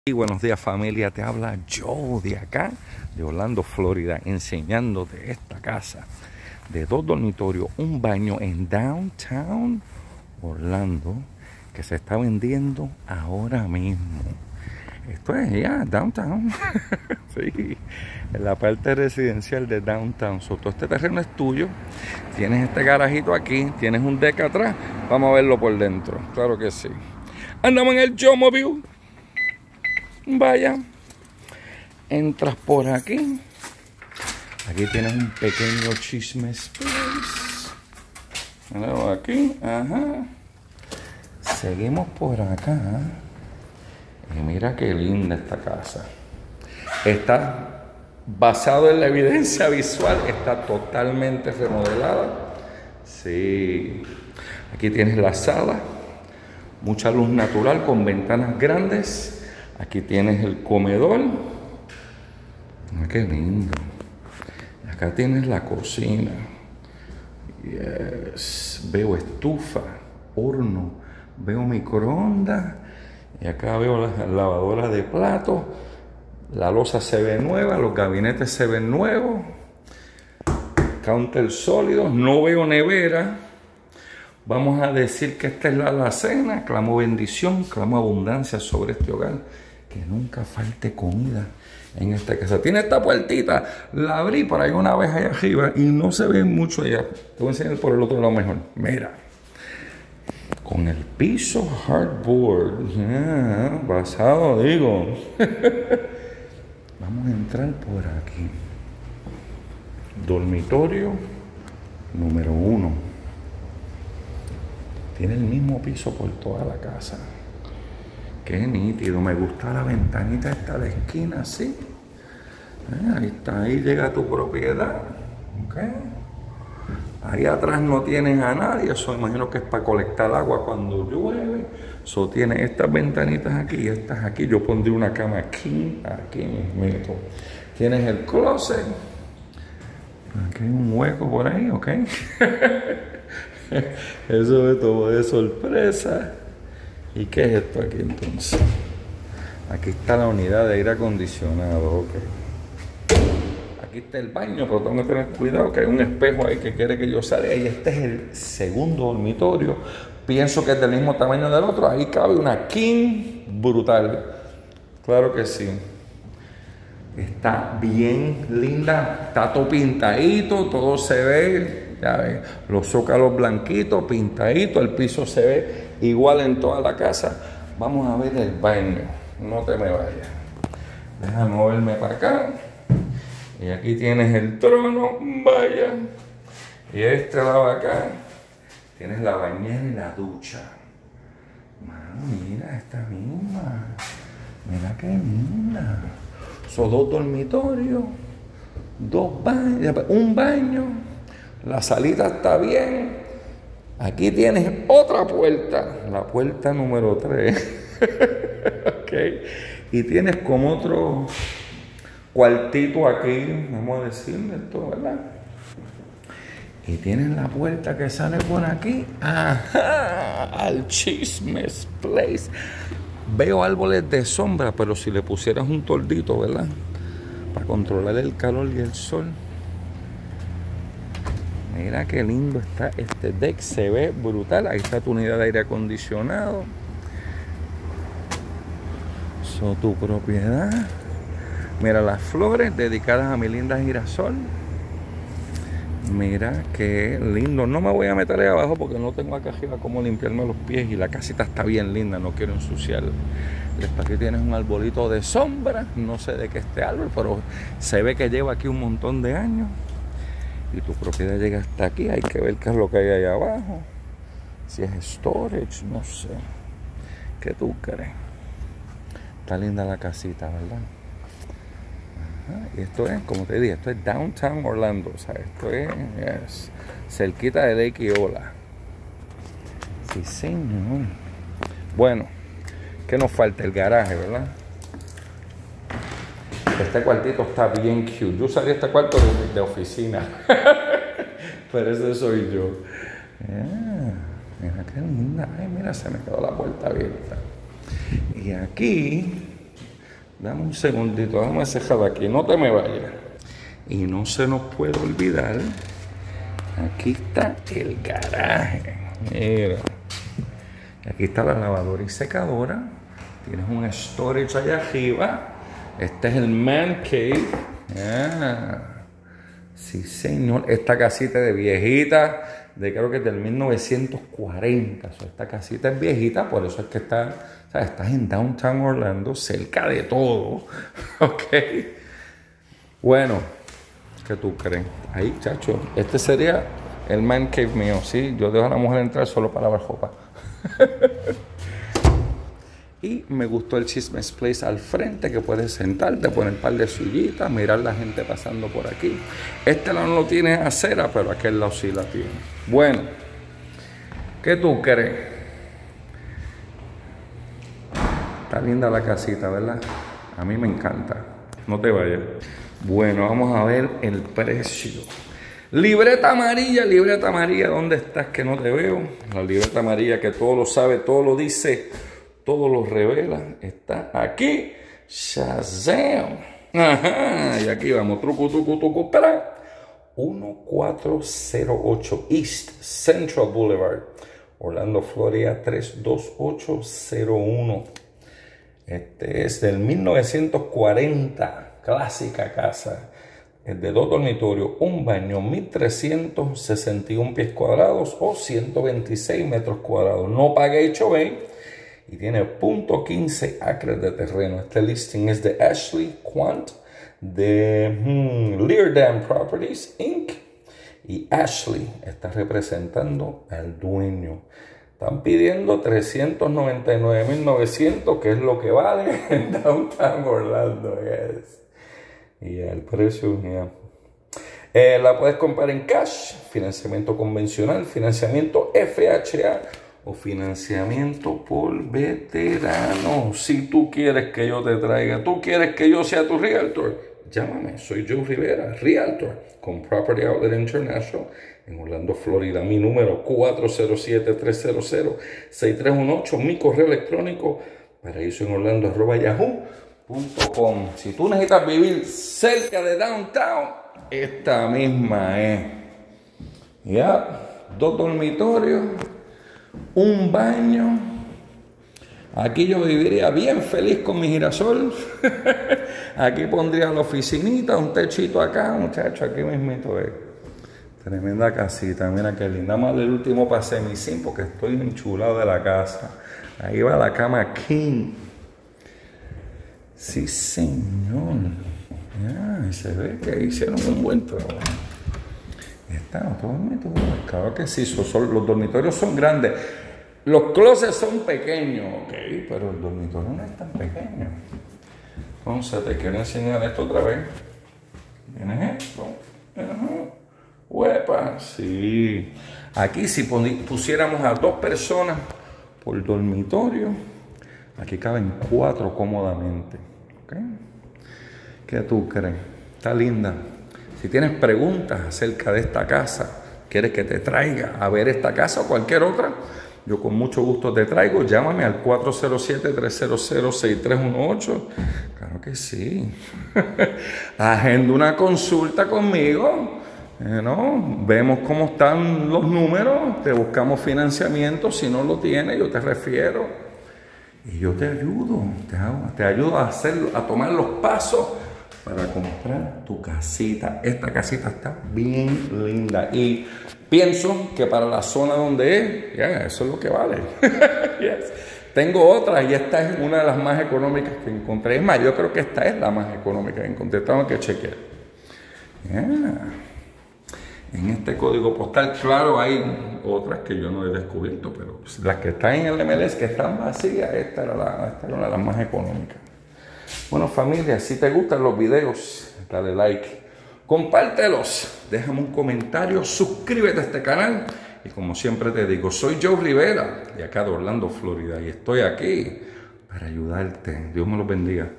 Y buenos días, familia, te habla Joe de acá, de Orlando, Florida, enseñándote esta casa de 2 dormitorios, un baño en Downtown Orlando, que se está vendiendo ahora mismo. Esto es ya Downtown, sí, en la parte residencial de Downtown. Todo este terreno es tuyo, tienes este garajito aquí, tienes un deck atrás, vamos a verlo por dentro, claro que sí. Andamos en el Joe Mobile. Vaya, entras por aquí. Aquí tienes un pequeño chisme space. Aquí, ajá. Seguimos por acá. Y mira qué linda esta casa. Está basado en la evidencia visual. Está totalmente remodelada. Sí. Aquí tienes la sala. Mucha luz natural con ventanas grandes. Aquí tienes el comedor. Ah, qué lindo. Acá tienes la cocina. Yes. Veo estufa, horno, veo microondas. Y acá veo las lavadoras de platos. La loza se ve nueva, los gabinetes se ven nuevos. Counter sólido, no veo nevera. Vamos a decir que esta es la alacena. Clamo bendición, clamo abundancia sobre este hogar. Que nunca falte comida en esta casa. Tiene esta puertita, la abrí por ahí una vez allá arriba y no se ve mucho allá. Te voy a enseñar por el otro lado mejor. Mira, con el piso hardboard, basado digo. Vamos a entrar por aquí. Dormitorio número 1. Tiene el mismo piso por toda la casa. Qué nítido, me gusta la ventanita esta de esquina, ¿sí? Ahí está, ahí llega tu propiedad. Okay. Ahí atrás no tienes a nadie, eso imagino que es para colectar agua cuando llueve. Eso tiene estas ventanitas aquí y estas aquí. Yo pondré una cama aquí mismo. Tienes el closet. Aquí hay un hueco por ahí, ¿ok? Eso me tomó de sorpresa. ¿Y qué es esto aquí entonces? Aquí está la unidad de aire acondicionado, ok. Aquí está el baño, pero tengo que tener cuidado que hay un espejo ahí que quiere que yo salga. Y este es el segundo dormitorio. Pienso que es del mismo tamaño del otro. Ahí cabe una king brutal. Claro que sí. Está bien linda, está todo pintadito, todo se ve. Ya ven, los zócalos blanquitos, pintaditos, el piso se ve igual en toda la casa. Vamos a ver el baño. No te me vayas. Déjame moverme para acá. Y aquí tienes el trono. Vaya. Y este lado acá tienes la bañera y la ducha. Mira esta misma. Mira qué linda. Son 2 dormitorios, 2 baños, un baño. La salita está bien. Aquí tienes otra puerta, la puerta número 3. Okay. Y tienes como otro cuartito aquí, vamos a decirle esto, ¿verdad? Y tienes la puerta que sale por aquí. Ajá, al Chismes Place. Veo árboles de sombra, pero si le pusieras un toldito, ¿verdad? Para controlar el calor y el sol. Mira qué lindo está este deck, se ve brutal. Ahí está tu unidad de aire acondicionado. Son tu propiedad. Mira las flores dedicadas a mi linda girasol. Mira qué lindo. No me voy a meter ahí abajo porque no tengo acá arriba cómo limpiarme los pies. Y la casita está bien linda, no quiero ensuciarla. Aquí tienes un arbolito de sombra. No sé de qué este árbol, pero se ve que lleva aquí un montón de años. Y tu propiedad llega hasta aquí. Hay que ver qué es lo que hay ahí abajo. Si es storage, no sé. ¿Qué tú crees? Está linda la casita, ¿verdad? Ajá. Y esto es, como te dije, esto es Downtown Orlando. O sea, esto es cerquita de Lake Eola. Sí, señor. Bueno, ¿qué nos falta? El garaje, ¿verdad? Este cuartito está bien cute. Yo usaría este cuarto de oficina. Pero ese soy yo. Mira qué linda. Ay, mira, se me quedó la puerta abierta. Y aquí Dame un segundito, déjame cerrar aquí, no te me vayas. Y no se nos puede olvidar, aquí está el garaje. Mira. Aquí está la lavadora y secadora. Tienes un storage allá arriba. Este es el man cave. Sí, señor. Esta casita de viejita, creo que es del 1940. Esta casita es viejita, por eso es que estás en Downtown Orlando, cerca de todo. Ok. Bueno, ¿qué tú crees? Ahí, chacho. Este sería el man cave mío, ¿sí? Yo dejo a la mujer entrar solo para lavar ropa. Y me gustó el Chismes Place al frente, que puedes sentarte, poner un par de sillitas, mirar la gente pasando por aquí. Este lado no lo tiene acera, pero aquel lado sí la tiene. Bueno, ¿qué tú crees? Está linda la casita, ¿verdad? A mí me encanta. No te vayas. Bueno, vamos a ver el precio. Libreta amarilla, ¿dónde estás que no te veo? La libreta amarilla que todo lo sabe, todo lo dice, todo lo revela, está aquí. Shazam. Ajá, y aquí vamos, truco, espera. 1408 East Central Boulevard, Orlando, Florida 32801. Este es del 1940, clásica casa. Es de 2 dormitorios, un baño, 1.361 pies cuadrados o 126 metros cuadrados. No paga HOA y tiene .15 acres de terreno. Este listing es de Ashley Quant de Leerdam Properties Inc. Y Ashley está representando al dueño. Están pidiendo $399,900, que es lo que vale en Downtown Orlando. Yes. Y el precio, la puedes comprar en cash, financiamiento convencional, financiamiento FHA o financiamiento por veterano. Si tú quieres que yo te traiga, tú quieres que yo sea tu realtor, llámame, soy Joe Rivera, realtor, con Property Outlet International en Orlando, Florida. Mi número 407-300-6318, mi correo electrónico paraísoenorlando@yahoo.com. Si tú necesitas vivir cerca de Downtown, esta misma es. Ya, 2 dormitorios, un baño. Aquí yo viviría bien feliz con mi girasol. Aquí pondría la oficinita, un techito acá, muchachos, aquí mismito es. Tremenda casita, mira qué linda. Más el último pasé mi sim porque estoy enchulado de la casa. Ahí va la cama king. Sí, señor. Ya, se ve que hicieron un buen trabajo. Está otro dormitorio. Claro que sí, los dormitorios son grandes. Los closets son pequeños, ok, pero el dormitorio no es tan pequeño. Entonces te quiero enseñar esto otra vez. ¿Tienes esto? ¡Huepa! Sí. Aquí si pusiéramos a 2 personas por dormitorio, aquí caben 4 cómodamente. ¿Okay? ¿Qué tú crees? Está linda. Si tienes preguntas acerca de esta casa, quieres que te traiga a ver esta casa o cualquier otra, yo con mucho gusto te traigo. Llámame al 407-300-6318. Claro que sí. Agenda una consulta conmigo. ¿No? Vemos cómo están los números, te buscamos financiamiento. Si no lo tienes, yo te refiero. Y yo te ayudo, te ayudo a tomar los pasos para comprar tu casita. Esta casita está bien linda y pienso que para la zona donde es, eso es lo que vale. Yes. Tengo otra y esta es una de las más económicas que encontré. Es más, yo creo que esta es la más económica que encontré. Tengo que chequear. En este código postal, claro, hay otras que yo no he descubierto, pero las que están en el MLS, que están vacías, esta era una de las más económicas. Bueno, familia, si te gustan los videos, dale like, compártelos, déjame un comentario, suscríbete a este canal. Y como siempre te digo, soy Joe Rivera, de acá de Orlando, Florida, y estoy aquí para ayudarte. Dios me los bendiga.